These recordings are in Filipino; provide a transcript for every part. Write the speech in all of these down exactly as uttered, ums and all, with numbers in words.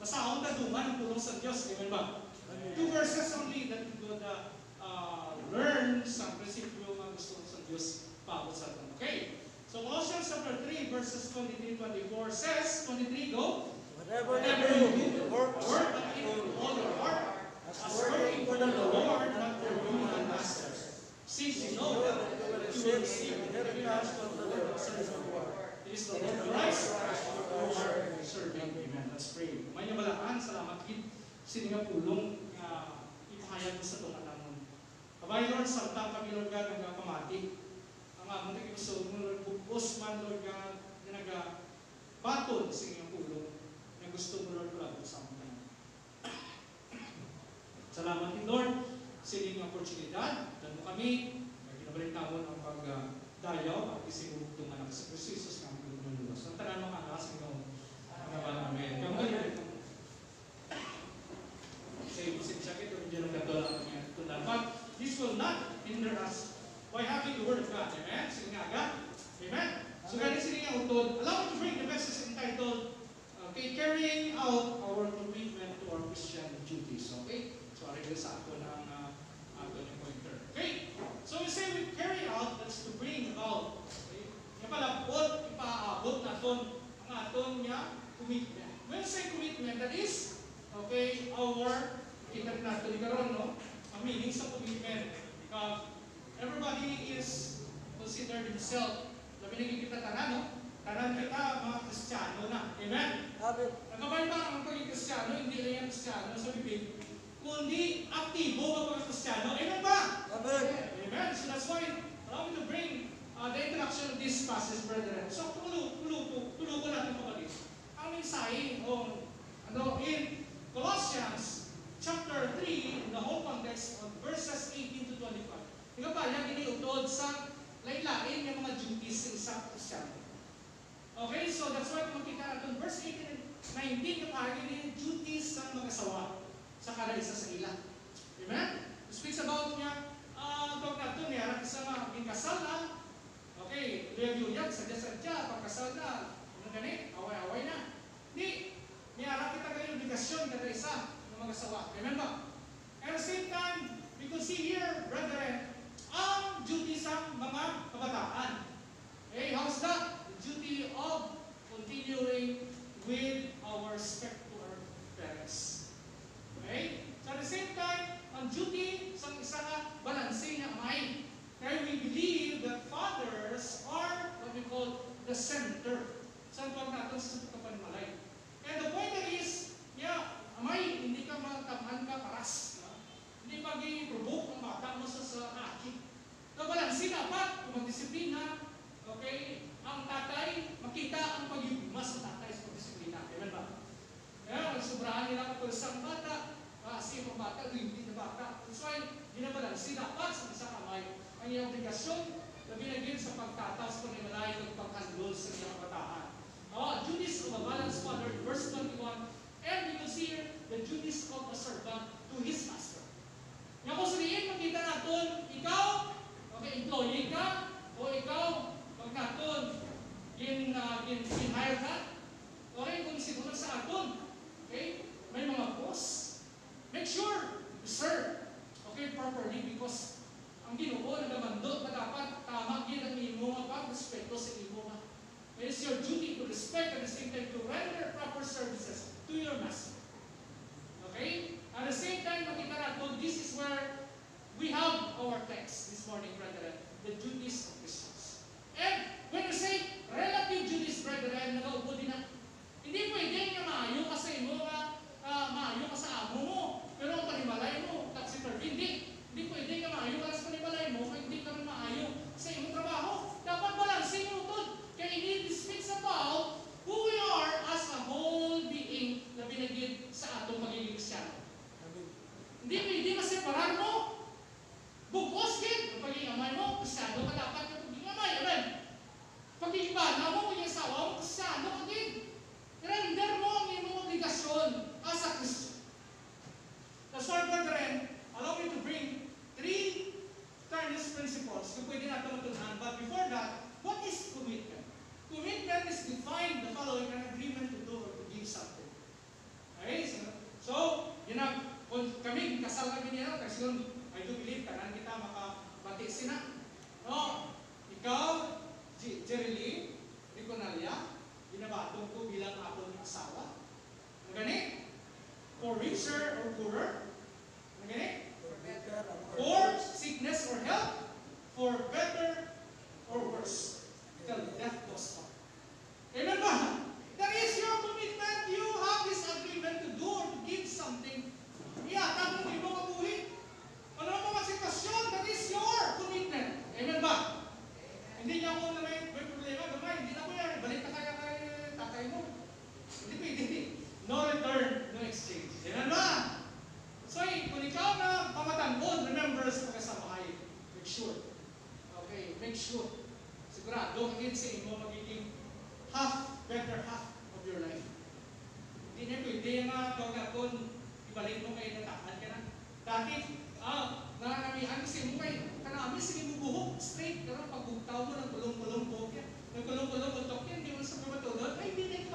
Masahong taduman ang pulong sa Diyos. Amen ba? Two verses only that you could uh, uh, learn sa prinsipyo ng gusto sa Diyos paabot sa atin. Okay? So Colossians chapter three, verses twenty-three to twenty-four says, twenty-three, go. Whatever Whatever you you do, do, work work in all your heart, as working for the Lord, not for human masters. Since you know that you will receive the inheritance from the Lord, it is the Lord Christ who are serving. Amen. Let's pray. May nabalaan, salamat kit sininga pulong nga ipahayag mo sa tunganan. Kabay Lord, salta kami Lord God ng pamati. Ang among nag-ibusog mo Lord, bukos man Lord God, na nag-batod sa inyong pulong na gusto mo Lord palabot sa amin. Salamat din Lord sa inyong oportunidad. Dan mo kami, ginabalik tawon ang pagdayaw at isigurog itong anak sa Kristo Jesus ng aming lumas. Ang tanan mo ka sa inyong mga amen. Kamulit sa ibig siya ito, hindi lang katola ang tundan. But this will not hinder us by having the Word of God. Amen? Sige nga agad. Amen? So ganit sila nga utod. Allow me to bring the message entitled okay, carrying out our commitment to our Christian duties. Okay? So arigil sa ako ng uh, ako ng pointer. Okay? So we say we carry out, that's to bring about. Okay? Ipalabot, ipaabot natin ang aton niya commitment. When we say commitment, that is okay, our kita natin karon no? Ang meaning sa commitment. Uh, everybody is considered himself. Labi naging kita tanan, no? Tanan kita mga Kristiyano na. Amen? Nagkabay ba ang pagiging Kristiyano? Hindi lang yung Kristiyano sa bibig. Kundi aktibo ang mga Kristiyano. Amen ba? Amen. Amen. So that's why allow me to bring uh, the introduction of this passage, brethren. So tulo, tulo, tulo ko natin kapatid. Ang mensahe o ano, in Colossians chapter three, in the whole context of verses eighteen to twenty-five. Ikaw ba, yan iniutod sa lain-lain yung mga duties ng isang Kristiyano. Okay, so that's why kung makita natin, verse eighteen and nineteen, kapag yung duties ng mag-asawa sa kada isa sa ila. Amen? It speaks about niya, uh, talk natin niya, isa nga, kasal na, okay, luyag-luyag, sadya-sadya, pagkasal na, ano ganit, away-away na. Hindi, niyara kita kayo obligasyon kada isa ng mag-asawa. Amen ba? At the same time, we could see here, brethren, ang duties ng mga kabataan. Okay, how's that? The duty of continuing with our respect to our parents. Okay? So at the same time, ang duty sa isa nga balanse nga amay. Kaya we believe that fathers are what we call the center. Saan pag natin sa kapanmalay. And the point there is, yeah, amay, hindi ka magkaman ka paras. Hindi pag-i-provoke ang bata mo sa sa aki. Kabalansin dapat, kung magdisiplina, okay, ang tatay, makita ang pag-ibigmas ng tatay sa pagdisiplina. Amen ba? Kaya, sobrahan nila kapag isang bata, kasi ang bata, hindi na bata. That's why, ginabalansin dapat sa isang kamay. Ang iyong obligasyon, na binagin sa pagtataas ko ng malay ng paghandol sa iyong kabataan. Oh, duties of a balanced father, verse twenty-one, and you will see here, the duties of a servant to his master. Nga kung sabihin, makita natin, ikaw, okay, employee ka, o ikaw, pag natin, in, uh, in, in hire ka, okay, kung siguro sa atin, okay, may mga boss, make sure to serve, okay, properly, because ang Ginoo nagamandot na dapat tama gid ang imo nga pagrespeto sa imo nga. It is your duty to respect and at the same time to render proper services to your master. Okay? At the same time, makita natin, this is where we have our text this morning, brethren, the duties of Christians. And when we say relative duties, brethren, nagaupo din na, hindi pwede nga maayo ka sa imo nga, uh, maayo ka sa amo mo, pero ang panimalay mo, taxi-term, hindi. Hindi pwede ka maayo ka sa panimalay mo, kaya hindi ka maayo sa imong trabaho. Dapat balansin mo ito. Kaya ini speaks about who we are as a whole being na binagid sa atong magiging Kristiyano. Hindi pwede maseparar mo. Bukos kid, ang pagiging amay mo, Kristiyano ka dapat yung Jerilyn Riconalia, binabatong ko bilang akong asawa. Ano gani? For richer or poorer. Ano gani? For sickness or health. For better or worse. Till death do us part. Amen ba? That is your commitment. You have this agreement to do or to give something. Iatag mo mo kabuhi. Ano naman ang sitwasyon? That is your commitment. Amen ba? Hindi niya ako na may, may problema. Gamay, hindi na ko yan. Balik na kaya kay tatay mo. Hindi pwede. No return, no exchange. Amen ba? So, kung ikaw na pamatanggol, remember sa pagkasamahay. Make sure. Okay, make sure. Sigurado, higit sa imo magiging half, better half of your life. Hindi niya pwede nga kung ibalik mo kayo natakan ka na. Dati, ah, nananamihan kasi mo kayo, kanami, sige mo buhok, straight, pero pagbugtaw mo ng kulong-kulong buhok yan. Ng kulong-kulong buhok yan, hindi mo sa pagmatulog, ay, hindi na ito.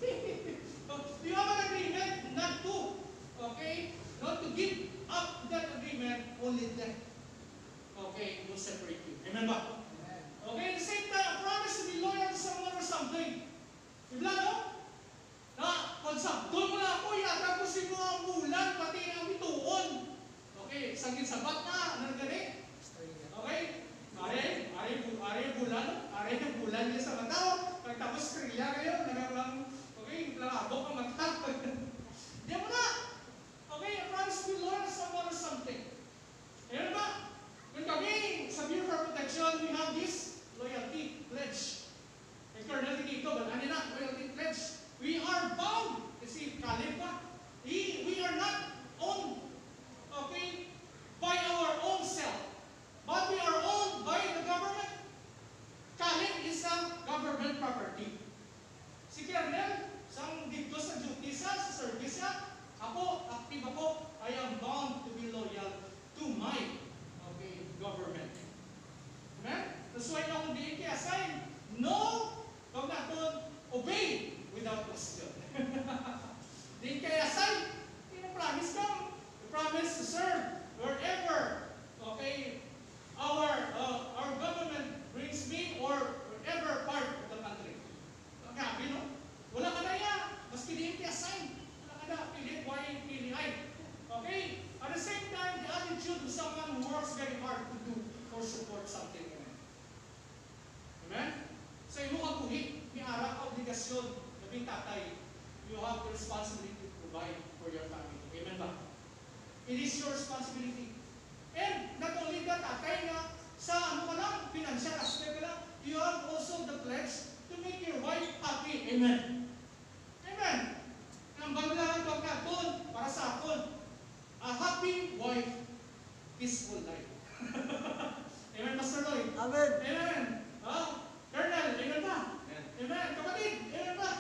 You have an agreement not to, okay, not to give up that agreement, only then, okay, will separate you. Amen ba? Okay, at the same time, a promise to be loyal to someone or something. Ibla, no? Na, kung sa, doon mo na ako, yata ko si mo ang bulan, pati ang bituon. Okay, sagit sabat na, ano na gani? Okay? Ari, ari, ari bulan, ari ang bulan niya sa mata. Pagtapos kriya kayo, nagawang, okay, langabok ang mata. Diyan mo na. Okay, a promise to be loyal to someone or something. Ayan ba? Kung kami, sa Bureau for Protection, we have this loyalty pledge. May kernel dito, but ano na, loyalty pledge. We are bound. Kasi kalib pa. We, we are not owned, okay, by our own self. But we are owned by the government. Kalib is a government property. Si kernel, sang dito sa duty sa, sa service niya, ako, active ako, I am bound to be loyal to my, okay, government. Amen? That's why yung D K assign, no, pag natin, obey without question. D K assign, promise ka, promise to serve wherever, okay, our uh, our government brings me or whatever part of the country. Grabe, no? Wala ka na yan. Maski D K assign. Wala ka na. Pilit, why, P D I. Okay? At the same time, the attitude of someone who works very hard to do or support something. Amen? Sa imo kang buhi, may ara ka obligasyon, nabing tatay, you have the responsibility to provide for your family. Amen ba? It is your responsibility. And not only that, tatay nga, sa ano ka lang, financial aspect ka lang, you have also the pledge to make your wife happy. Amen? Amen? Ang bagla ng pagkakon, para sa akon, a happy wife, peaceful life. Amen, Pastor Lloyd? Amen. Amen. Ah, Colonel, amen ba? Amen. Amen. Kapatid, amen ba?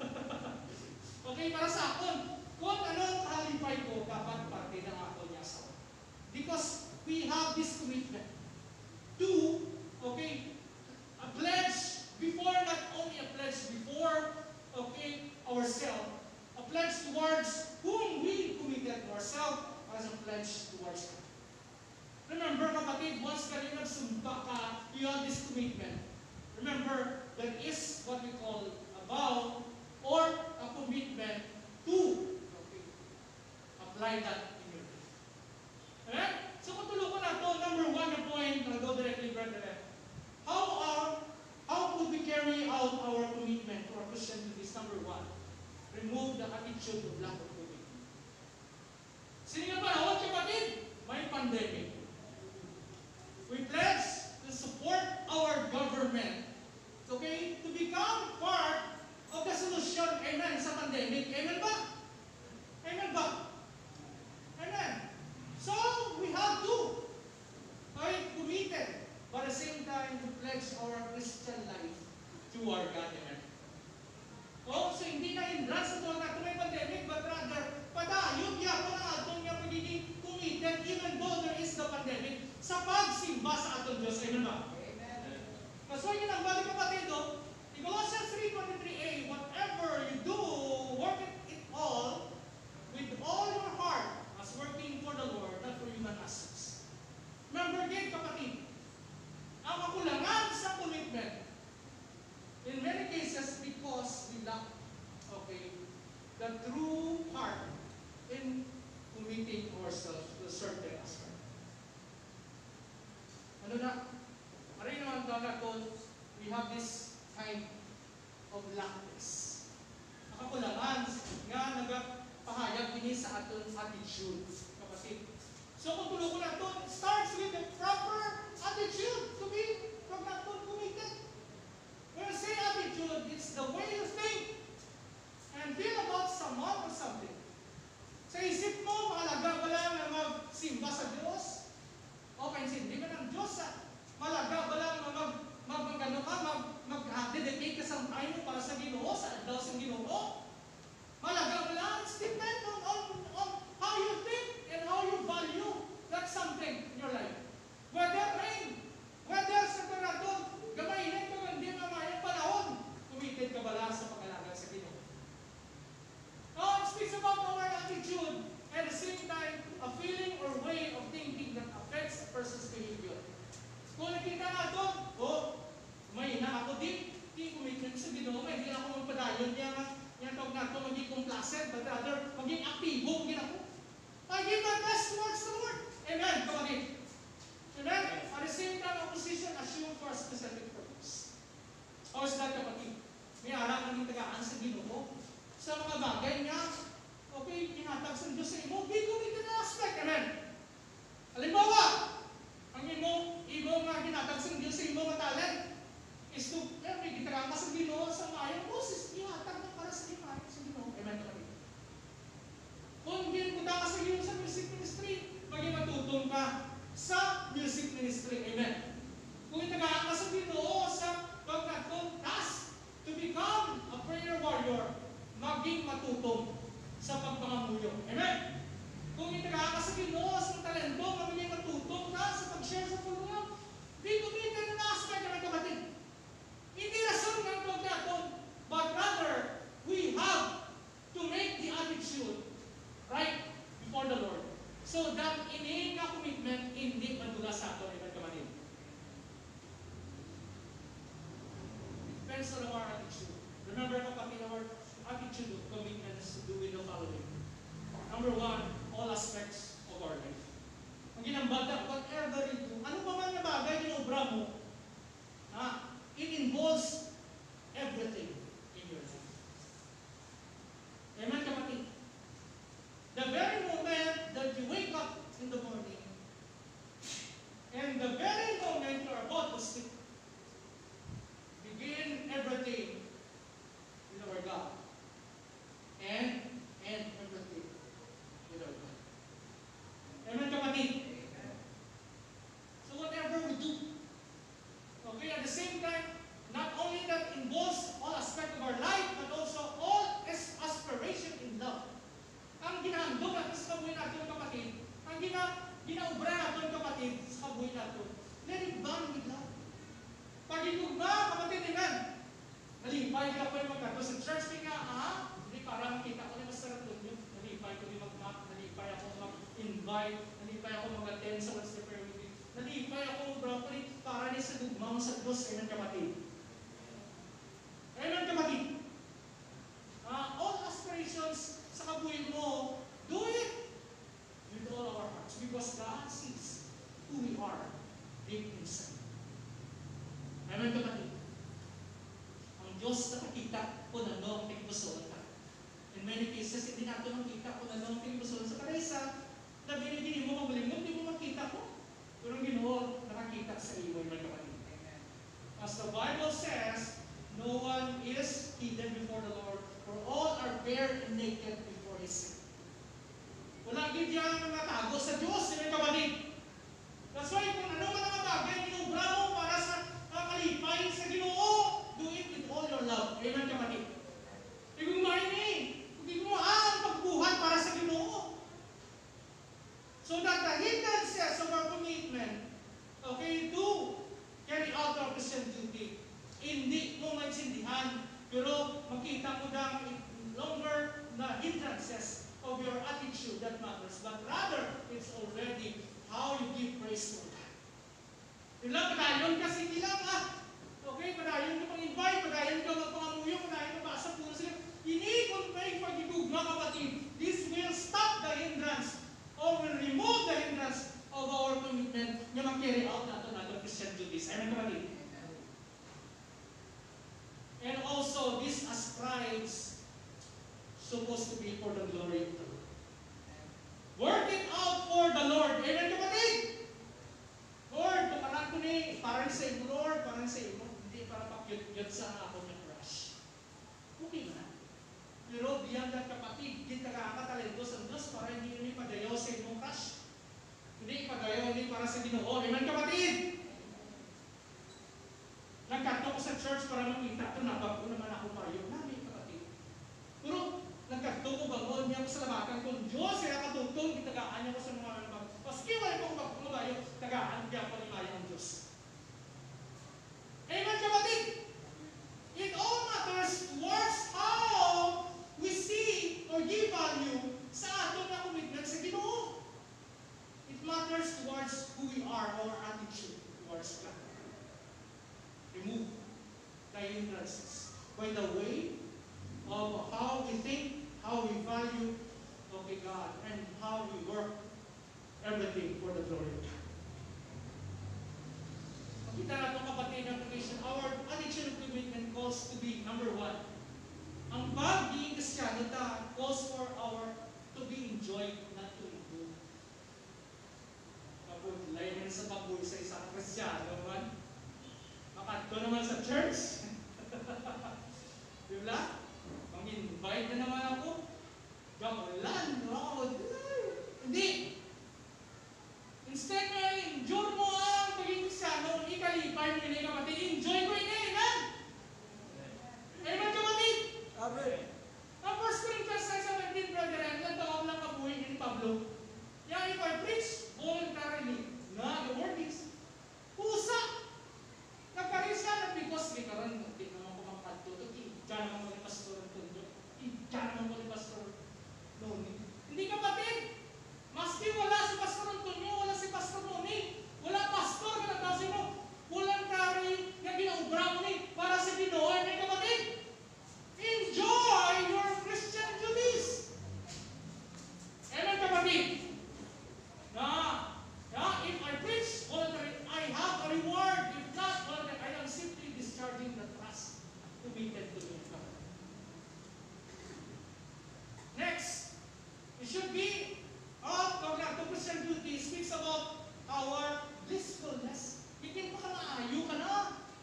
Okay, para sa akon, kung anong halipay ko, dapat parte ng ako niya sa akin. Because we have this commitment to, okay, a pledge before, not only a pledge before, okay, ourselves, a pledge towards whom we committed to ourselves as a pledge towards God. Remember, kapatid, once ka rin nagsumpa ka, you have this commitment. Remember, that is what we call a vow or a commitment to, okay, apply that in your life. Alright? So, kung tulungan na ito, number one na point, I'll go directly, brethren. How are, how could we carry out our commitment or our Christian duties? Number one, remove the attitude of lack of commitment. Sino nga panahon, kapatid? May pandemic. We pledge to support our government, okay, to become part of the solution, amen, sa pandemic. Amen ba? Amen ba? Amen. So, we have to, okay, committed, but at the same time, to pledge our Christian life to our God. Amen. Oh, so hindi na hindrance ito na may pandemic, but rather, padayon niya po na atong niya pagiging committed even though there is the pandemic sa pagsimba sa atong Diyos. Amen ba? Amen. Kasi yun ang balik kapatid, no? In Colossians three twenty-three a, whatever you do, work it, it all with all your heart as working for the Lord, not for human assets. Remember again, kapatid, ang kakulangan sa commitment In many cases, because we lack, okay, the true heart in committing ourselves to a certain aspect. Ano na? Maray naman talaga kung we have this kind of lackness. Nakakulangan nga nagpahayag din sa aton attitude. Kapatid. So kung tulo ko na ito, it starts with the proper attitude to be from that committed. When I say attitude, it's the way you think and feel about someone or something. Sa isip mo, mahalaga ba lang na magsimba sa Diyos? O pansindi ba ng Diyos? Mahalaga ba lang na mag, mag, mag, ano ka, mag, mag-dedicate ka sa time mo para sa Ginoo, sa adlaw sa Ginoo? Mahalaga ba lang? It's depend on, on, on how you think and how you value that something in your life. Whether rain, whether sa turadon, gamayin ka man din mamayang panahon, committed ka ba lang sa pag-alaga sa Ginoo? Now, it speaks about our attitude and at the same time, a feeling or way of thinking that affects a person's behavior. Kung nakita nga doon, oh, may na ako din, di commitment sa Ginoo, may hindi ako magpadayon niya nga, yung tawag na ito, maging complacent, but rather, maging aktibo, maging ako. I give my best towards the Lord. Amen, kapatid. Amen? At the same time, a position assumed for a specific purpose. How is that, kapatid? May arang ng tagaan sa Ginoo. Sa mga bagay niya, okay, kinatag sa Diyos sa imo, be committed na aspect. Amen? Halimbawa, ang imo, imo nga ginatag sa Diyos sa imo matalent, is to, eh, may gitagaan ka sa Ginoo sa mayang boses, ihatag na para sa imo sa Ginoo. Amen, kapatid? Kung ginpunta ka sa Ginoo sa music ministry, maging matutong ka sa music ministry. Amen? Kung itagaan ka sa Ginoo sa pagkatong task to become a prayer warrior, maging matutong sa pagpangamuyo. Amen? Kung itagaan ka sa Ginoo sa talento, maging matutong ka sa pag-share sa pulungan. Be committed na aspect ng kapatid. Hindi rason ng pagkatong, but rather, we have to make the attitude right before the Lord. So that ini nga commitment, hindi madula sa ato, amen, kapatid. Depends on our attitude. Remember, kapatid, our attitude of commitment is to do with the following. Number one, all aspects of our life. Ang ginambata, whatever you do, ano pa man na bagay yung obra mo, ha, it involves everything in your life. Amen, kapatid? The very moment that you wake up in the morning, and the very moment you are about to sleep, begin everything with our God. And, and everything with our God. Amen, kapatid? Amen. So whatever we do, okay, at the same time, not only that involves all aspects of our life, but also all is aspiration in love. Ang ginahandog natin sa kabuhay natin, kapatid, ang gina, ginaubra natin, kapatid, sa kabuhay natin, let it burn with love. Pag-igugma, kapatid, amen. Nalipay ka po yung magkato sa church, kaya, ah, hindi para makita ko na masarap doon yun. Nalipay ko yung mag-map, nalipay ako mag-invite, nalipay ako mag-attend sa what's the prayer meeting. Nalipay ako properly para ni sa gugmang sa Diyos. Amen, kapatid. Amen, kapatid. Uh, all aspirations sa kabuhay mo, do it with all our hearts because God sees who we are deep inside. Amen, kapatid. Ang Diyos nakakita kung ano ang tingpuson ka. In many cases, hindi natin makita kung ano ang tingpuson sa karesa na binibili mo magalingon, hindi mo makita ko. Pero ang Ginoo nakakita sa iyo, my kapatid. Amen. As the Bible says, no one is hidden before the Lord, for all are bare and naked before His sight. Wala gid yang natago sa Diyos, my kapatid. That's why kung ano man ang bagay, ginubra mo para sa kalipay sa Ginoo, do it with all your love. Amen, kapatid. Ibig mo ini, hindi mo ang pagbuhat para sa Ginoo. So that the hidden sense of our commitment, okay, to carry out our Christian duty, hindi mo maintindihan, pero makita mo lang longer na hindrances of your attitude that matters, but rather, it's already how you give praise to God. Ilang padayon kasi ilang ah, okay, padayon ka pang-invite, padayon scribes, supposed to be for the glory of the Lord. Working out for the Lord. Amen, kapatid? Lord, tumaran ko ni, parang sa imo, Lord, parang sa imo. Hindi para pakyut-yut sa ako ng crush. Okay na. Pero beyond that, kapatid, di taga-akatalento sa Diyos para hindi yun ipadayaw sa imong crush. Hindi ipadayaw, hindi para sa Ginoo. Amen, kapatid? Nagkato ko sa church para makita ito, nabago naman ako payo. Nami, kapatid. Pero, nagkato ko bangon niya ko sa labakan kung Diyos, kaya katutong, itagaan niya ko sa mga nabag. Paski, wala ko kung mabayo, tagaan niya ko ni Maya ng Diyos. Amen, kapatid? It all matters towards how we see or give value sa ating na commitment sa Ginoo. It matters towards who we are, our attitude towards God. Remove the hindrances by the way of how we think, how we value okay, God, and how we work everything for the glory of God. Kita na itong kapatid ng application, our attitude of commitment calls to be number one. Ang pagiging Kristyano ta calls for our to be enjoyed, not to endure. Kapag layan sa pagbuhay sa isang Kristyano naman, makadto naman sa church. Diba? Mang-invite na naman ako. Gamulan, no? Hindi. Instead na endure mo ang pagiging Kristyano, ikalipay mo yun, kapatid. Enjoy ko yun, amen? Amen, kapatid? Amen. Ang first Corinthians seventeen, brethren, nagtawag lang kabuhay ni Pablo. Yang if I preach voluntarily, na the word is, pusa. Nagparis ka na because may karoon, hindi naman ko makakatuto, ika naman ko ni Pastor Antonio, ika naman ko ni Pastor Noni. Hindi kapatid, maski wala si Pastor Antonio, wala si Pastor Noni, wala pastor na nagtawag mo, voluntary na ginaubra mo ni para sa Ginoo, amen kapatid? Enjoy your Christian duties. Amen kapatid? Na, na, if I preach voluntary, I have a reward. If not voluntary, I am simply discharging the trust committed to me. Next, it should be, oh, the Christian duty speaks about our blissfulness. Hindi pa ka maayo ka na.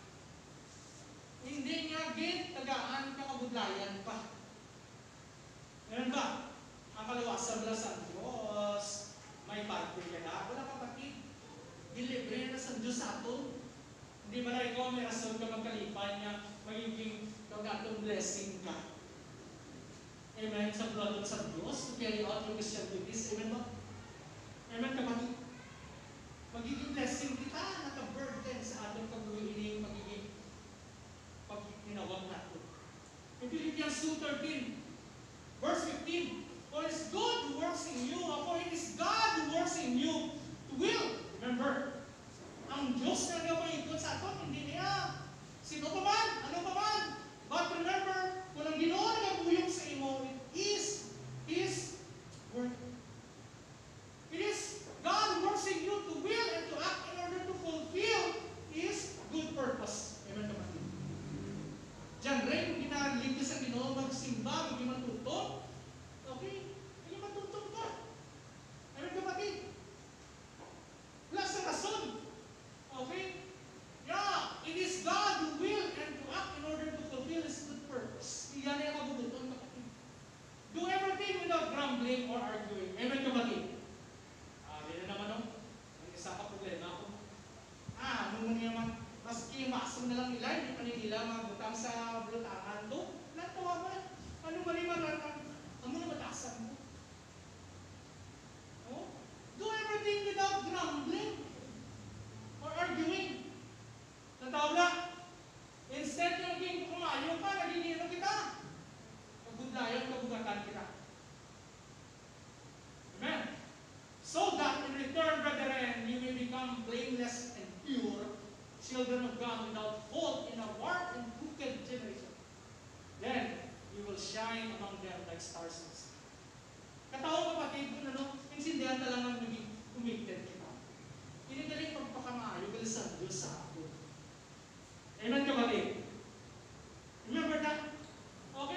Hindi nga git, tagaan ka kabudlayan pa. Ganun ba? Ang kalawasan na sa Diyos, may pagpil ka na. Wala kapatid, dilibre na sa Diyos ato. Hindi ba na ikaw may rason ka magkalipan niya, magiging kagatong blessing ka. Amen. Sa blood sa Diyos, to carry out your Christian duties. Amen ba? Amen kapatid. Magiging blessing kita, naka-burden sa atong pag-uwiling, magiging pag-tinawag natin. In Philippians two thirteen, verse fifteen, for it is God who works in you, for it is God who works in you to will. Remember, ang Diyos na nagpapahigod sa aton, hindi niya sino pa man, ano pa man. But remember, kung ang Ginoo na nagpuyong sa imo, it is His work. It is God works in you to will and to act in order to fulfill His good purpose. Amen, kapatid. Diyan rin, kung ginaliligtas ang Ginoo, magsimba, hindi matuto, okay, hindi matuto ka. Amen, kapatid. Wala sa rason. Okay? Yeah, it is God who will and to act in order to fulfill His good purpose. Iyan ay kabubuton, kapatid. Do everything without grumbling or arguing. Amen, kapatid. Hindi na naman o. Ang isa ka problema ako. Ah, ano mo niya man, maski masong na lang nila, hindi pa nila magbutang sa bulutangan to. Natawa ba? Ano ba naman ang ano na batasan mo? Oh? Do everything without grumbling or arguing. Natawa ba? Instead yung naging kumayo ka, naging ino kita. Pagudlayan, kabugatan kita. Amen. So that in return, brethren, you may become blameless and pure, children of God without fault in a warped and crooked generation. Then, you will shine among them like stars in the sky. Katao kapatid, kung ano, insindihan talagang naging committed kita. Pinagaling pagpakamaayo, bilisan Diyos sa ako. Amen kapatid? Remember that?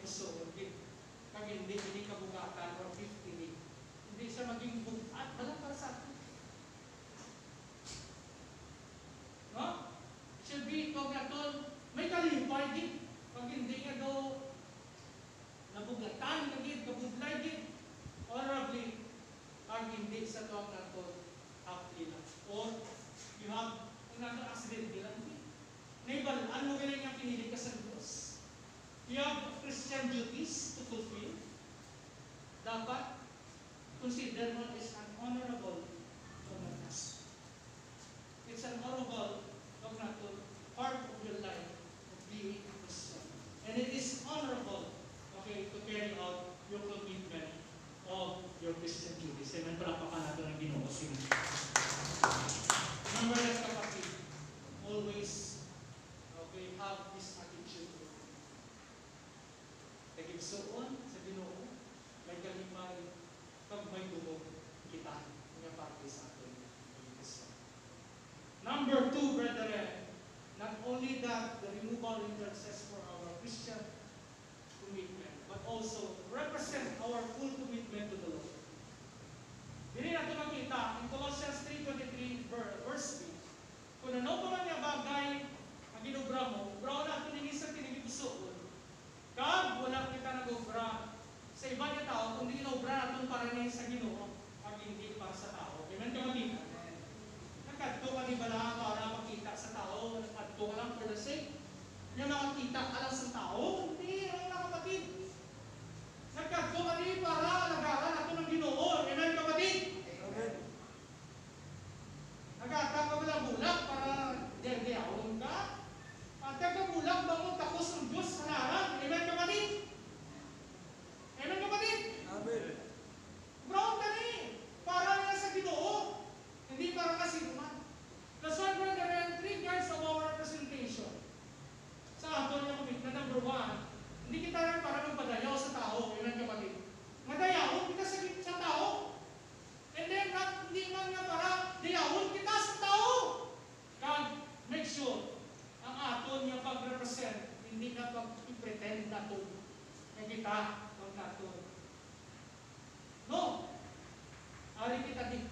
puso, kag hindi, hindi kabugatan or fifty. Hindi siya maging bugat, wala para sa atin. No? Should be, kung naton, may kalipay din. Pag hindi nga daw nabugatan, naging kabudlay din. Honorably, pag hindi sa tuwag naton, hapli lang. Or, you have, kung naton accident lang din. Naibal, ano ganyan nga pinili ka sa Diyos? You have Christian duties to fulfill. Dapat, consider mo as an honorable task. It's an honorable part of your life of being a Christian. And it is honorable, okay, to carry out your commitment of your Christian duties. Amen. Palapakan natin ang Ginoo. Remember that, kapatid, always, okay, have this attitude. Nagigsoon sa Ginoo, may kalimay, pag may dugo, kita, nga parte sa atin. Number two, brethren, not only that, the removal hindrances for our Christian commitment, but also represent our full commitment to the Lord. Dili natin makita in Colossians three twenty-three, verse three, kung ano pa man yung bagay ang ginubra mo, ubra na ito nilisang tinigitusoon, kag wala kita nag-ubra sa iba niya tao, kung di ginubra na ito para niya sa Ginoo, pag hindi para sa tao. Amen ka makita? Nagkadto ka di ba lang para makita sa tao? Nagkadto ka lang for the sake? Yung makakita ka lang sa tao? Hindi, ang mga kapatid. Nagkadto ka di para lagaran nato ng Ginoo. Amen kapatid? Amen. Nagkata ka wala bulak para diyawon ka? At ka bulak bangon takos ng Diyos sa naran. Amen kapatid? Amen kapatid? Amen. Brown ka ni. Para nga sa Ginoo. Hindi para kasi naman. That's why, brethren, three guides of our representation. Sa ato niya kapit na number one, hindi kita lang para magpadayaw sa tao. Amen kapatid? Madayaw kita sa, sa tao. And then, not, hindi man nga para dayawon kita sa tao. Kag, make sure, ang ato niya pag-represent, hindi na pag-pretend na ito. Na kita, pag nato. No. Ari kita din.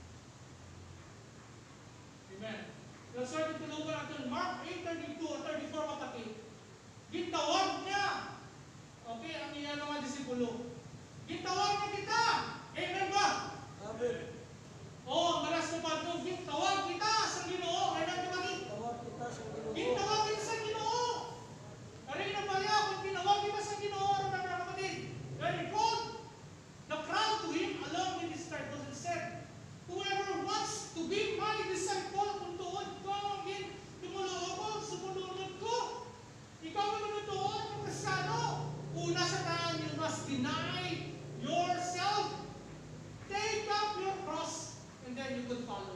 Amen. That's why tutulungan natin Mark eight thirty-two or thirty-four kapatid. Gitawag niya. Okay, ang iyan mga disipulo. Gitawag niya kita. Amen ba? Amen. Oh, malas na pa ito. Gitawag kita sa Ginoo. Amen kapatid? Gitawag kita sa Ginoo. Gitawag kita sa Ginoo. Kaya na ba yan? Kung tinawag kita sa Ginoo, ano na mga kapatid? Very good. The crowd to him along with his disciples and said, whoever wants to be my disciple, kung tuod ko, again, tumulong ako, sumunod ko. Ikaw ang manutuon ng Kristiyano. Una sa tahan, you must deny yourself. Take up your cross, and then you could follow.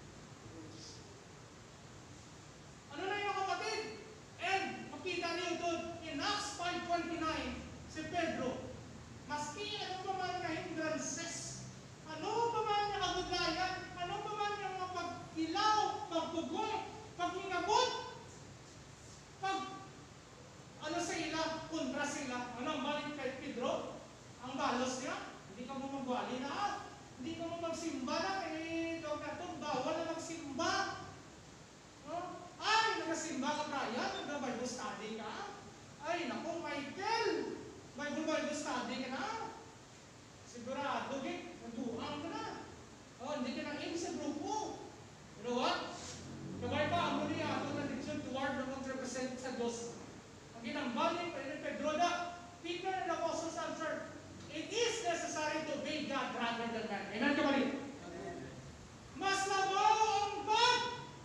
Ano na yung kapatid? And, makita niyo doon, in Acts five twenty-nine, si Pedro, maski ano pa man na hindrances, ano pa man na kabudlayan, ano pa man yung mga pagkilaw, pagpugoy, pagingabot, pag ano sa ila, kontra sila. Ano ang balik kay Pedro? Ang balos niya, hindi ka mo magwali na, hindi ka mo magsimba na, eh, ito na ito, bawal na magsimba. No? Ay, nagasimba ka Brian, nag-Bible study ka. Ay, naku, Michael, Bible Bible study ka na. Sigurado, okay? Nagbuhang ka na. Oh, hindi ka na-in sa grupo. You know what? Kabay pa, ang muli ako na diction toward na mag-represent sa Diyos. Ang ginambalik pa rin Pedro na, Peter and the Apostles answered, it is necessary to obey God rather than man. Amen, kapatid? Mas labaw ang pag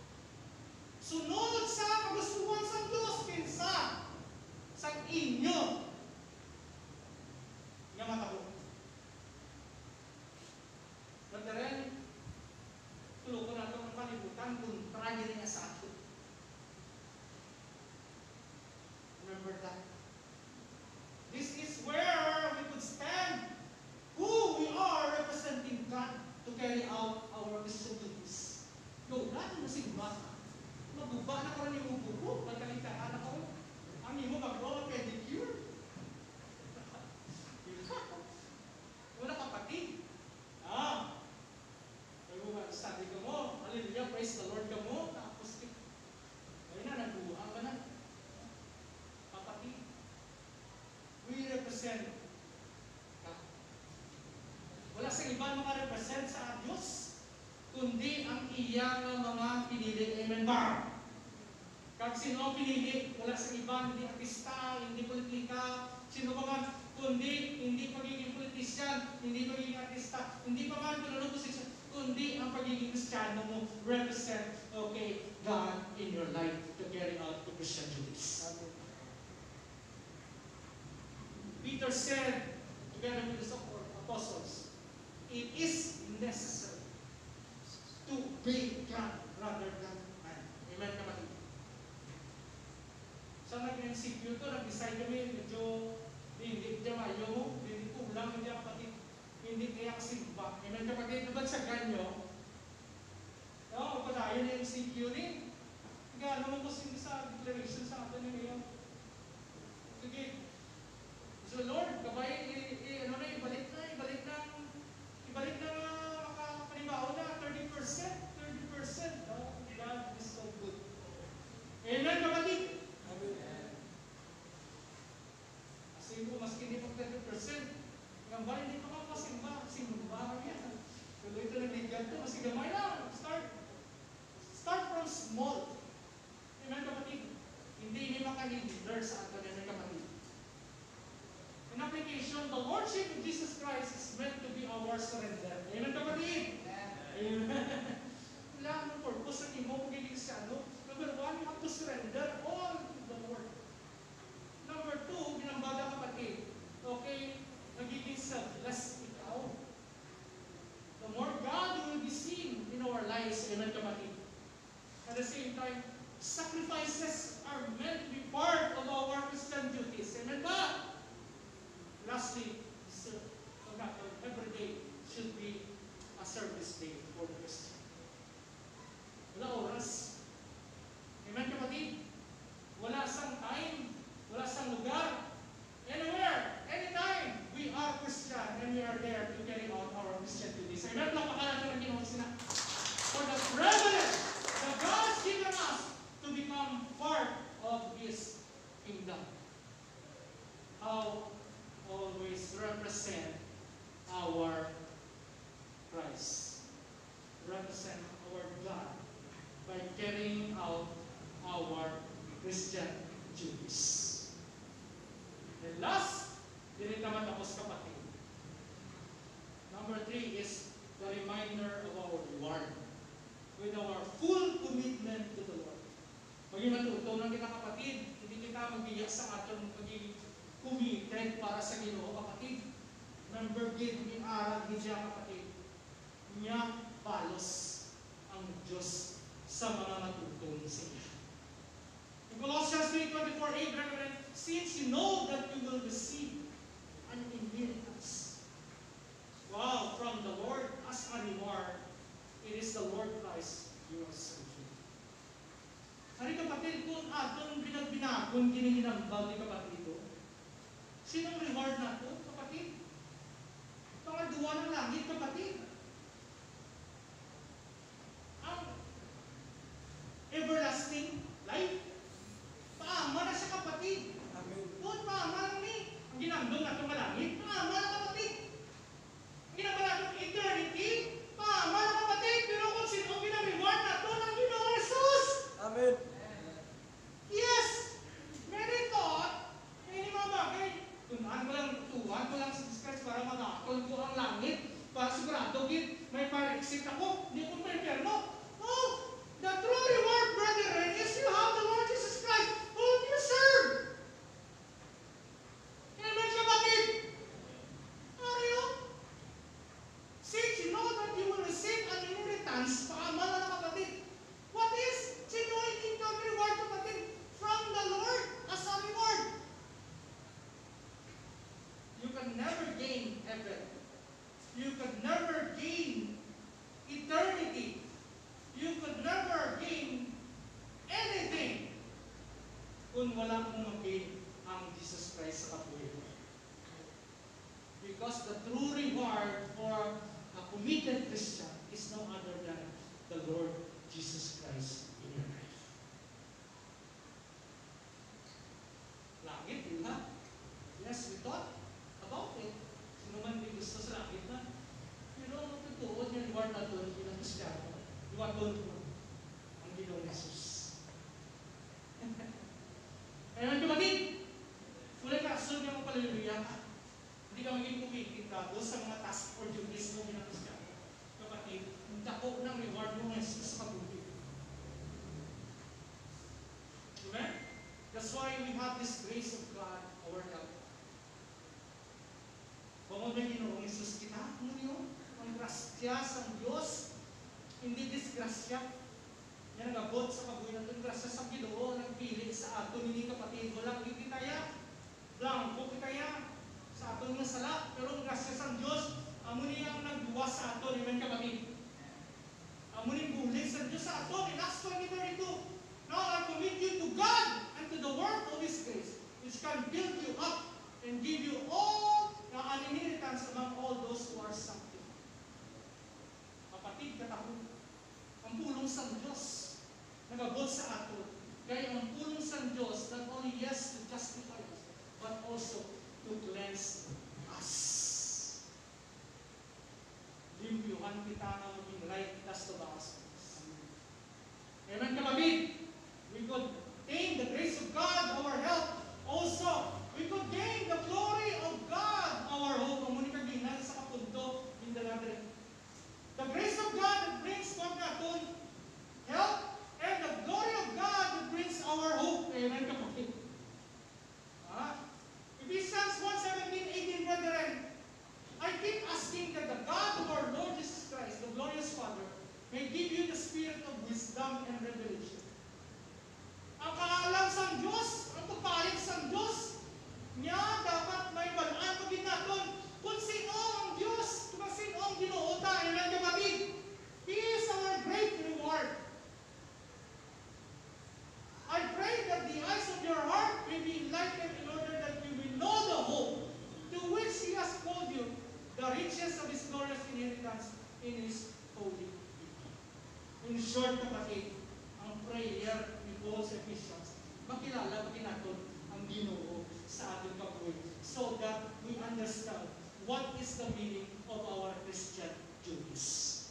sunod sa kagustuhan sa Diyos kinsa sa inyo. Nga matabo. Brethren, tulungan natin ang palibutan kung tragedy niya sa atin. Remember that. This is where we could stand who we are representing God to carry out our Christian duties. Go, dahil masigba ka. Maguba na ka rin yung buko. Pagkalitaan ako. Ang imo mag-roll pedicure. represent ka. Wala sa iba maka-represent sa Diyos, kundi ang iya nga mga pinili. Amen ba? Kag sino pinili, wala sa iba, hindi artista, hindi politika, sino pa man, kundi hindi pagiging politisyan, hindi pagiging artista, hindi pa man tulunong posisyon, kundi ang pagiging Kristiyano mo represent, okay, God in your life to carry out the Christian duties. Peter said, together with the apostles, it is necessary to obey God rather than man. Amen, kapatid. Sa nag-M C Q to, nag-decide kami, medyo hindi kaya mayo mo, hindi kulang, hindi kapatid, hindi kaya kasimba. Amen, kapatid, naman sa ganyo, no, padayon yung M C Q ni, gano'n mo kasi sa declaration sa atin ni ngayon. Sige, so Lord, kabay, i, i, ano na, ibalik na, ibalik na, ibalik na makapanibaho na, thirty percent, thirty percent. No? God is so good. Amen, kapatid? Amen. Kasi mo, maski hindi pag thirty percent, gambay, hindi pa ka masimba, simba yan. Tuloy ito nagligyan to, maski gamay lang. Start, start from small. Amen, kapatid? Hindi hindi makahinder sa atin, amen, kapatid? In application, the Lordship of Jesus Christ is meant to be our surrender. Amen, kapatid? Amen. Wala nang purpose ng imo pagiging Kristiyano. Number one, you have to surrender all to the Lord. Number two, binambada kapatid. Okay, nagiging selfless ikaw. The more God will be seen in our lives, amen, kapatid? At the same time, sacrifices are meant to be part of our Christian duties. Amen ba? Lastly, so, every day should be a service day for the Christian. Wala oras. Amen, kapatid? Wala sang time, wala sang lugar. Anywhere, anytime, we are Christian and we are there to carry out our Christian duties. Amen, napakala ito ng Ginoon sina. For the privilege that God has given us to become part of His kingdom. How always represent our Christ. Represent our God by carrying out our Christian duties. And last, dili naman tapos kapatid. Number three is the reminder of our reward with our full commitment to the Lord. Maging matutunan kita kapatid, hindi kita magbiyak sa ating pagiging committed para sa Ginoo kapatid. Remember, gid ni aral niya kapatid. Niya balos ang Diyos sa mga matutong sa iya. In Colossians three twenty-four, eight, brethren, since you know that you will receive an inheritance, wow, from the Lord as a reward, it is the Lord Christ you are serving. Hari kapatid, kung atong binagbinagong giniginambal ni kapatid ito, sinong reward na ito, kapatid? Pangaduwa ng langit, kapatid. Ang everlasting life. Paama na siya, kapatid. Doon, paama lang ni. Ang ginambal na itong langit, paama na, kapatid. Ang ginambal na itong eternity, paama na, kapatid. Pero kung sino binareward na ito ng Ginoong Jesus. Amen. Yes! Many thought, may mga bagay, tunan ko lang, tuwan ko lang sa discuss para magakon ko ang langit, para sigurado gid may parexit ako, hindi ko ma-imperno. Oh! The true reward, brethren, is you have the Lord Jesus Christ, whom you serve. Amen, kapatid? Are you? Since you know that you will receive an inheritance, paama na na, kapatid. What is genuine income reward, kapatid? From the Lord as a reward. You can never gain heaven. You could never gain eternity. You could never gain anything kung wala mong mag-gain ang Jesus Christ sa kabuhay. Because the true reward for a committed Christian is no other than the Lord Jesus Christ in your life. Langit, di ba? Yes, we thought. gusto sa langit na. Pero totoo niya, reward na doon, bilang Kristiyano. Reward doon po ang Ginoong Jesus. Ayan, kapatid, mula kasunod niya mo paluluya ka. Hindi ka maging kumikita doon sa mga task or duties mo bilang Kristiyano. Kapatid, ang dako ng reward mo ng Jesus sa pagbuti. Amen? That's why we have this grace of God, our help. Kung may Ginoong Jesus kita, ano yun? Ang grasya sa Diyos, hindi disgrasya. Yan ang abot sa kabuhay natin. Grasya sa Ginoo, nagpili sa ato, hindi kapatid. Walang kitaya, blanco kitaya sa ato nga sala. Pero ang grasya sa Diyos, amo niya ang nagbuwas sa ato, amen kapatid. Amo niya bulig sa Diyos sa ato, in Acts twenty thirty-two. Now I commit you to God and to the work of His grace, which can build you up and give you all the inheritance among all those who are sanctified. Kapatid, katapos, ang pulong sa Diyos, nagabot sa ato. Kaya ang pulong sa Diyos, not only yes to justify us, but also to cleanse us. Limpyuhan kita na maging right kita sa taas. Amen, kapatid? We could gain the grace of God, our help. Also, we could gain the glory of God, our hope. Ang muni kaginan sa kapunto, in the latter. The grace of God that brings pagkatun, help, and the glory of God that brings our hope. Amen, kapatid. Ah, Ephesians one seventeen eighteen, brethren, I keep asking that the God of our Lord Jesus Christ, the glorious Father, may give you the spirit of wisdom and revelation. Ang kaalam sa Diyos, ang pagpalit sa Diyos, niya dapat may balaan pagin natin kung sino ang Diyos, kung sino ang Ginoo ta. Amen, kapatid. He is our great reward. I pray that the eyes of your heart may be enlightened in order that you will know the hope to which He has called you, the riches of His glorious inheritance in His holy people. In short, kapatid, ang prayer ni Paul sa Ephesians, makilala pagin natin ang Ginoo sa ating pagbuhay so that we understand what is the meaning of our Christian duties.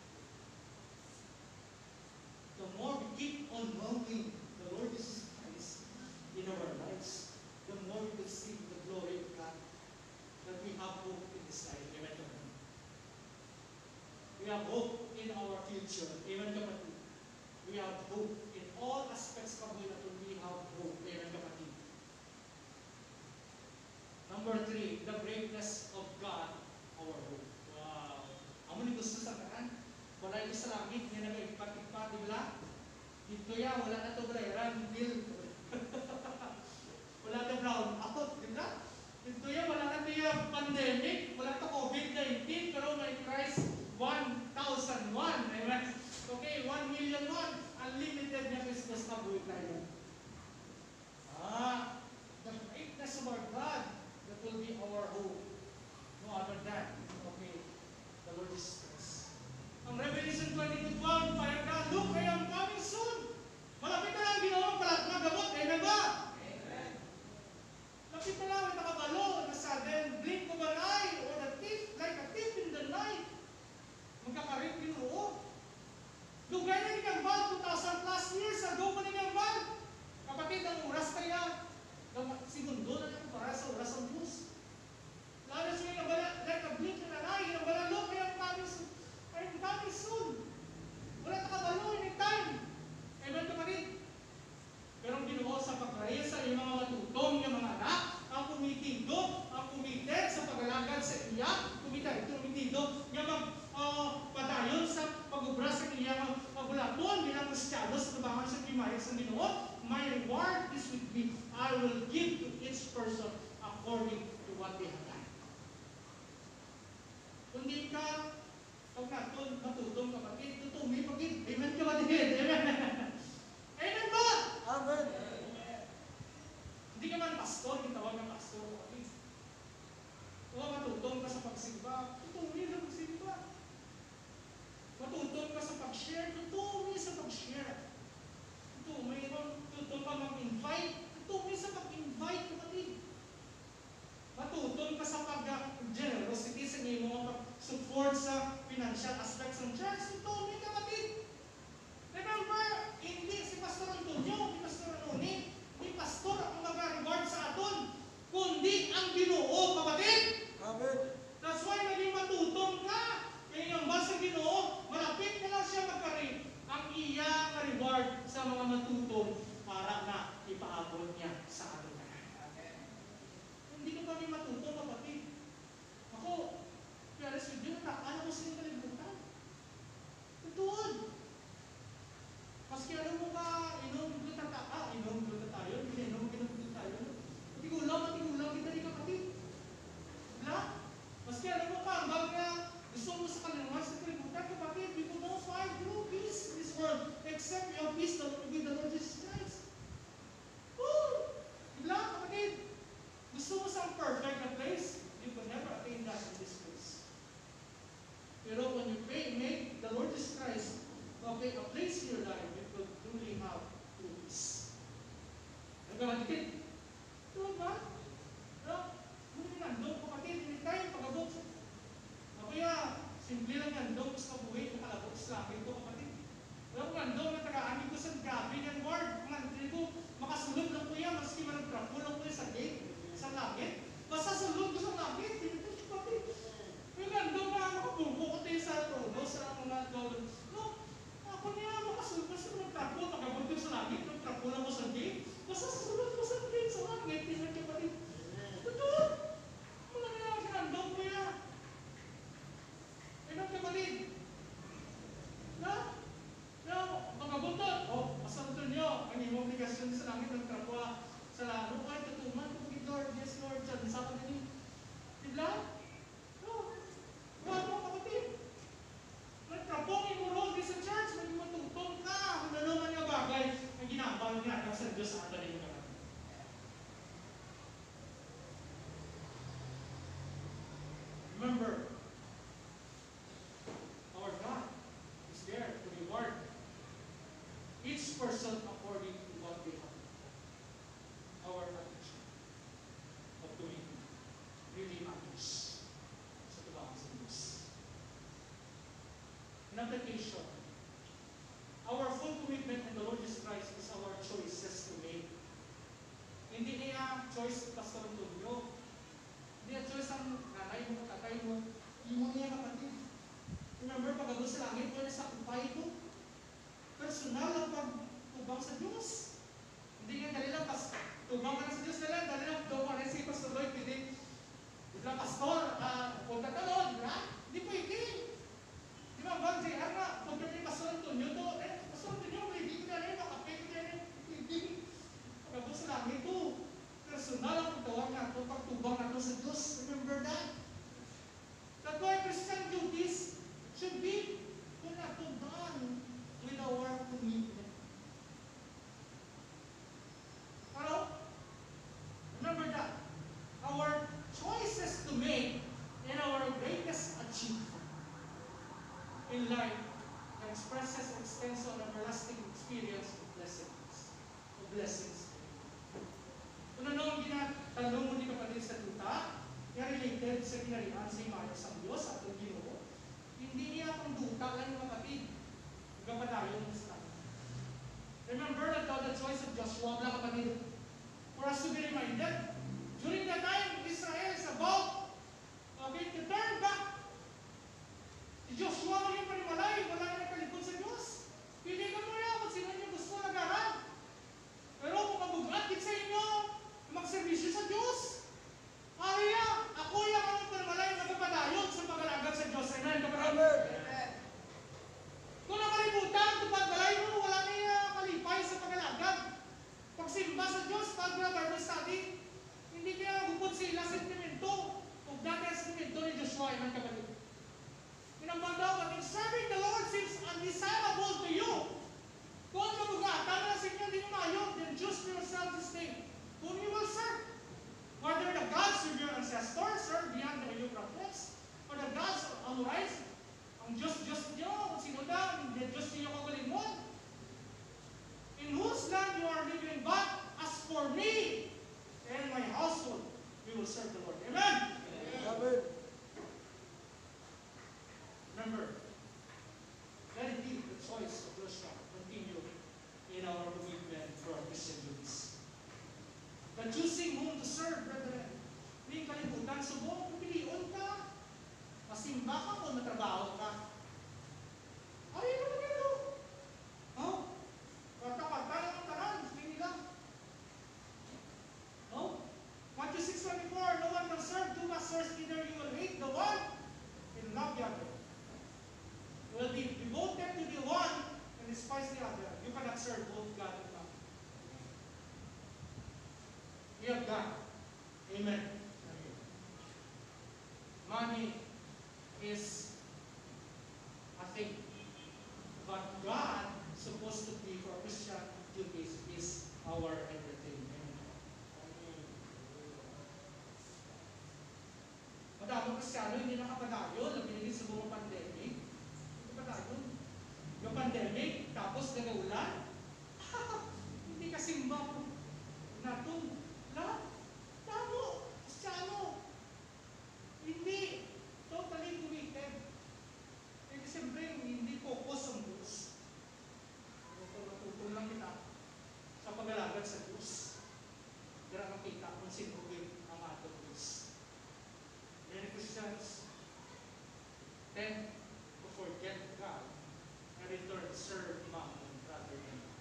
The more we keep on knowing the Lord Jesus Christ in our lives, the more we will see the glory of God, that we have hope in this life. Amen, kapatid. We have hope in our future. Amen, kapatid. We have hope in all aspects of our life. We have hope. Amen, kapatid. Number three, the greatness of God, our hope. Wow. Amo ni gusto sa kaan? Wala ito sa langit, niya nag-ipat-ipat, di ba? Dito ya, wala na ito bayaran, bill. Wala ito brown out, di ba? Dito ya, wala na ito yung pandemic, wala ito COVID nineteen, pero may Christ one thousand one. Amen? Okay, one million one. Unlimited na Christmas na buhay tayo. Ah, the greatness of our God, that will be our hope. No other than, okay, the Lord Jesus Christ. Ang Revelation twenty-two twelve, parang God, look, I am coming soon. Malapit na lang ginawang palat na gamot. Amen ba? Amen. Lapit na lang, nakabalo, na sudden blink of an eye, or a thief, like a thief in the night. Magkakarit ginoo. Lugay na nagambal, two thousand plus years ago pa nagambal. Kapatid, ang oras kaya, segundo na lang para sa oras ng Diyos. Lalo siya yung nabala, like a blink na nanay, nabala, look, I am coming soon. I am coming soon. Wala nakabalo anytime. Amen, kapatid. Pero ang Ginoo sa pagkaraya sa iyong mga matutong, yung mga anak, ang kumitindo, ang kumited sa pag-alagad sa iya, kumited, kumitindo, yung mag, uh, padayon sa pag-ubra sa iya, magbulaton, bilang Kristiyano sa tabangan sa kimayag sa Ginoo. My reward is with me. I will give to each person according to what they have done. Kung di ka, pag natun, matutong kapatid, tutumi pagid. Amen kapatid. Amen. Amen ba? Amen. Hindi ka man pastor, kitawag ng pastor kapatid. Kung matutong ka sa pagsimba, tutumi sa pagsimba. Matutong ka sa pag-share, tutumi sa pag-share. Tutumi, tutong ka mag-invite, tutumi sa pag-invite kapatid. Matutong ka sa pag-generosity sa financial aspects ng church. Ito, may kapatid. Remember, hindi si Pastor Antonio, ni Pastor Anoni, ni Pastor ang mag-reward sa aton, kundi ang Ginoo, kapatid. Amen. That's why naging matutong ka. Kaya yung ba sa Ginoo, malapit na lang siya magkarin ang iya na reward sa mga matutong para na ipaabot niya sa atin. Hindi ka pa rin matutong, kapatid. Ako, kaya sa Diyo, nakakala ko siya kalimutan. Tutuon. Maski alam mo ka, inom, gluta ta, ah, inom, gluta tayo, inom, inom, gluta tayo. Matigulang, matigulang, kita rin kapatid. Wala? Maski alam mo ka, ang bago na gusto mo sa kalimutan, sa kalimutan, kapatid, we will not find no peace in this world, except you have peace with the Lord Jesus Christ. Woo! Wala, kapatid. Gusto mo sa perfect na place, you can never attain that in this place. Pero when you pray, make the Lord Jesus Christ okay, a place in your life, you will truly have true peace. Nagkamatid? Ito ba? No? Muna nandong kapatid, anytime pag-abot. Kaya, simple lang nandong sa buhay na kalabot sa langit ko, kapatid. Pero nandong na tagaan ko sa gabi ng word, nandito ko, makasulog lang ko yan, maski managtrapo lang ko sa gate, sa langit. Basta sulog ko sa langit, dito kapatid. Kaya nandong na makabuko ko tayo sa trono, sa mga dollar. No, ako niya makasulog, basta managtrapo, pag-abot ko sa langit, managtrapo lang ko sa gate. Basta sulog ko sa gate, sa langit, dito kapatid. Totoo! Mga niya, nandong ko yan. Ano kapatid? Na? Na, mga buntot. O, oh, masanto nyo. Ang iyong obligasyon sa langit ng trapwa. Sa lalo, ay, tutuman ko kay Lord. Yes, Lord. Diyan, sa kapatid. Diba? No. Huwag mo, kapatid. Nagtrapong yung role di sa church. Maging matutong ka. Kung ano man yung bagay na ginambang niya sa Diyos sa atin yung kapatid. Remember, our God is there to reward each person according to what they have. Our attitude of doing really matters sa tubang sa Diyos. In application, our full commitment in the Lord Jesus Christ is our choices to make. Hindi niya choice Pastor Antonio. Hindi niya choice ang nanay mo, tatay mo. Hindi mo niya kapatid. Remember, pag-abot sa langit, wala sa kupay ko. Personal ang pag-tubang sa Diyos. Hindi nga dali lang, pas, tubang ka na sa Diyos dali, dali lang, tubang ka na si Pastor Lloyd, hindi. Di ba, Pastor, uh, punta ka doon, di ba? Hindi pwede. Di ba, Bang J R nga, punta niya Pastor Antonio to, eh, Pastor Antonio, pwede ko na rin, makapay ko na rin, pwede. Pag-abot sa langit ko, personal ang pagtawag na ito, pagtubang na ito sa Diyos. Remember that? That's why Christian duties should be done with our commitment. Hello? Remember that. Our choices to make and our greatest achievement in life expresses extensive and everlasting experience of blessings. Of blessings. Kung ano ang ginatanong mo ni kapatid sa tuta, related sa kinarihan sa imahe sa Diyos at ang Ginoo, hindi niya akong duta lang yung kapatid. Kapadayon mo sa akin. Remember that the choice of Joshua, mga kapatid, for us to be reminded, during the time Israel is about okay, to turn back. Si Joshua maging panimalay, wala na nakalikod sa Diyos. Pili ka mo yan kung sino niyo gusto nag-arap. Pero kung mabugat sa inyo, magservisyo sa Diyos. Ariya, ako yung ang panimalay na kapadayon sa pag-alagad sa Diyos. Amen, kapatid. Kung nakalimutan, tupad balay mo, wala niya kalipay sa pag-alagad. Pagsimba sa Diyos, pag-Bible study, hindi kaya magupod sila sentimento. Kung dati ang sentimento ni Joshua, iman kapatid. Pinambang daw, but in serving the Lord seems undesirable to you. Kung mabugatan na sa inyo, hindi mo mayo, then choose for yourself this day. Whom you will serve. Whether the gods of your ancestors serve beyond the Euphrates, or the gods of Amorites, ang Diyos-Diyos niyo, kung sino daw, ang Diyos niyo kagalingon. In whose land you are living, but as for me and my household, we will serve the Lord. Amen? Amen. Remember, let it be the choice of Joshua to continue in our commitment for our Christian duties. The choosing whom to serve, brethren. Hindi kalimutan, subok, pilion ka. Masimba ka o matrabaho ka. Ay, ano na ito? Oh, kata-kata lang ang tanan, hindi nila. No? Matthew six twenty-four, no one can serve two masters, either you will hate the one and love the other. You will be devoted to the one and despise the other. You cannot serve both God and man. We have God. Amen. Money is a thing. But God is supposed to be for Christian duties is our everything. Amen. Madaming Kristyano hindi nakapadayon na binigay sa buong pandemic. Hindi padayon. Yung pandemic, tapos nagaulan. Hindi kasimba po. Natong, lahat. Tamo, Kristyano. Hindi. Totally committed. Eh, siyempre, hindi focus ang Diyos. Matutulong lang kita sa pag-alagad sa Diyos. Kaya makita kung sinugin ang atong Diyos. Many Christians tend to forget God and return to serve Mammon rather than God.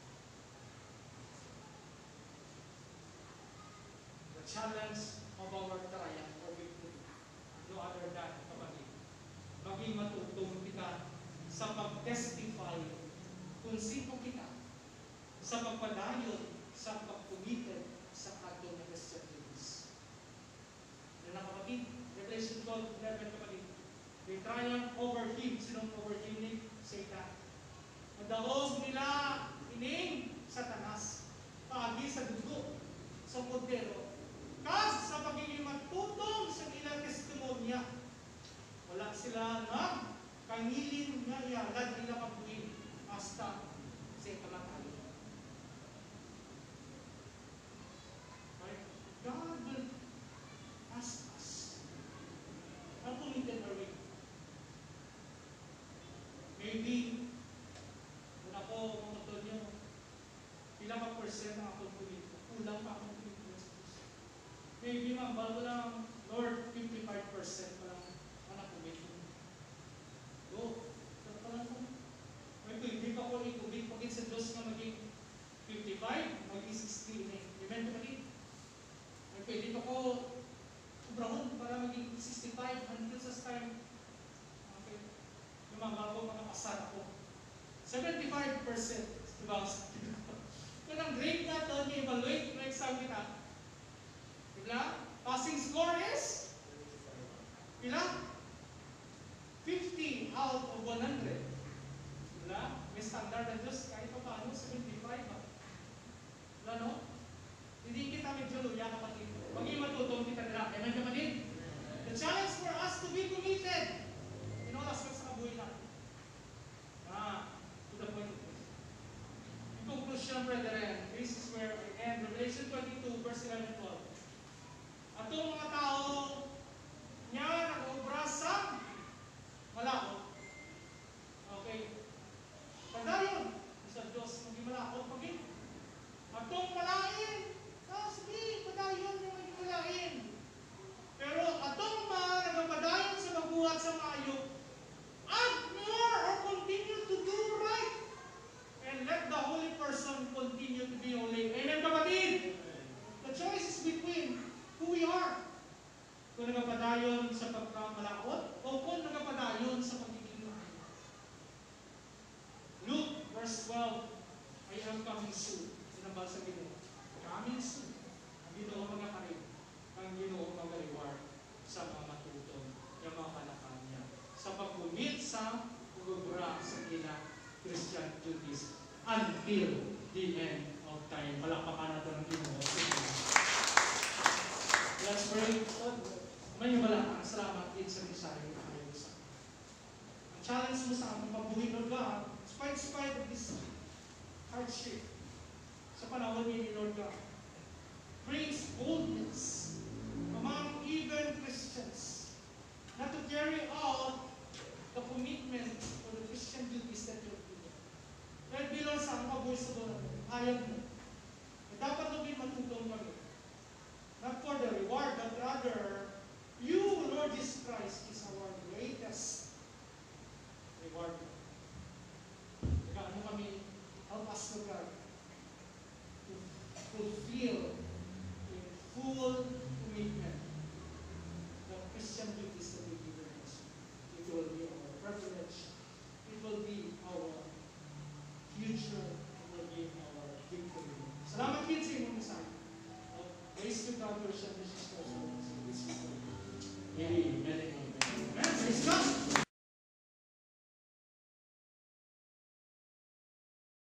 The challenge of our triumph or victory, no other than kapatid, maging matutong kita sa pag-testify kung sino kita, sa pagpadayon, sa pagpumitin sa atong na Christian duties. Yan ang kapatid, Revelation twelve eleven kapatid, they triumph over him. Sinong over him ni Satan? Madahog nila ining Satanas, paagi sa dugo, sa kordero, kas sa pagiging matutong sa ilang testimonya. Wala sila na kangilin nga iagad nila pagbuhin hasta sa kamatayan. Right? God will ask us, how committed are we? Maybe, kung ako mamutod nyo, ilang ka percent ang akong committed? Kulang pa akong committed sa Diyos. Maybe, ma'am, bago lang, Lord, fifty-five percent pa lang ang committed. Go. Ito pa lang po. May pwede pa ko i-commit pagit sa Diyos na maging fifty-five, maging sixty. Amen, kapatid? May pwede pa ko ubrahon para maging sixty-five until sa time. Okay. Yung mga bago makapasar ako. seventy-five percent. Diba? Kung ang grade na ito, i-evaluate na exam kita. Diba? Passing score is? Pila? fifty out of one hundred. Diba? May standard na Diyos kahit pa paano, seventy-five ba? Diba no? Hindi kita medyo luya kapatid. Maging matutong kita nila. Amen kapatid? The challenge for us to be committed in all aspects sa kabuhay natin. Ah, to the point of this. In conclusion, brethren, this is where I end. Revelation twenty-two, verse eleven and twelve. Atong mga tao niya nag-obra sa malakot. Okay. Padayon, sa Diyos, maging malakot. Pagin. Atong malain. Ah, sige, padayon yung maging malain. Pero atong mga nagpadayon sa magbuhat sa mayo, add more or continue to do right. And let the holy person continue to be holy. Amen, kapatid? The choice is between who we are. Kung nagpadayon sa pagkamalakot o kung nagpadayon sa pagiging maayos. Luke, verse twelve, I am coming soon. Sinabal sa Ginoo. Coming soon. Ang Ginoo magkakarin. Ang Ginoo magaliwar sa mga matutong yung mga panakan niya. Sa pag-commit sa pagubra sa kina Christian duties until the end of time. Palakpakan natin ang Ginoo. Let's pray. May wala ang salamat din sa mensahe ng Diyos. Ang challenge mo sa ating mabuhay ng God, despite spite of this hardship, sa panahon ni Lord God, brings boldness among even Christians not to carry out the commitment fulfill in full commitment the Christian duties that we given us. It will be our privilege. It will be our future. It will be our victory. Salamat kids sa inyong mensahe. Praise to God, Christian.